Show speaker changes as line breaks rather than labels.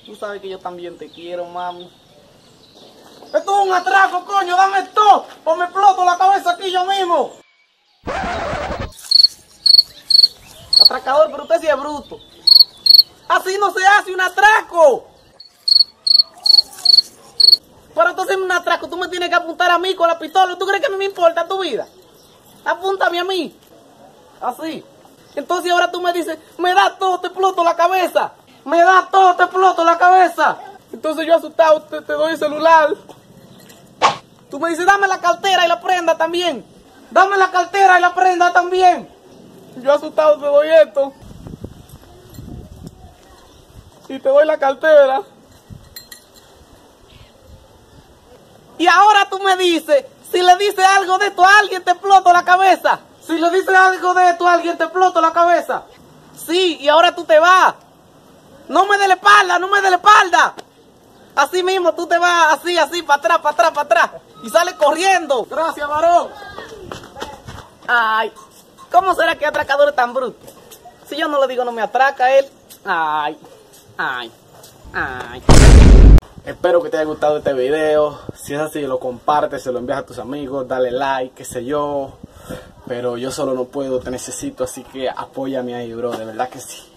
Tú sabes que yo también te quiero, mami. Esto es un atraco, coño, dame esto, o me exploto la cabeza aquí yo mismo. Atracador, pero usted sí es bruto. Así no se hace un atraco. Para tú hacerme un atraco, tú me tienes que apuntar a mí con la pistola. ¿Tú crees que a mí me importa tu vida? Apúntame a mí. Así. Entonces ahora tú me dices, me da todo, te exploto la cabeza. Me da todo, te exploto la cabeza. Entonces yo asustado te doy el celular. Tú me dices, dame la cartera y la prenda también. Dame la cartera y la prenda también. Yo asustado te doy esto. Y te doy la cartera. Y ahora tú me dices, si le dices algo de esto a alguien te exploto la cabeza. Si le dices algo de esto a alguien te exploto la cabeza. Sí, y ahora tú te vas. No me dé la espalda, no me dé la espalda. Así mismo tú te vas así, para atrás, para atrás, para atrás. Y sales corriendo. Gracias, varón. Ay, ¿cómo será que atracador es tan bruto? Si yo no le digo no me atraca él. Ay. Espero que te haya gustado este video. Si es así, lo compartes, se lo envías a tus amigos, dale like, qué sé yo. Pero yo solo no puedo, te necesito, así que apóyame ahí, bro, de verdad que sí.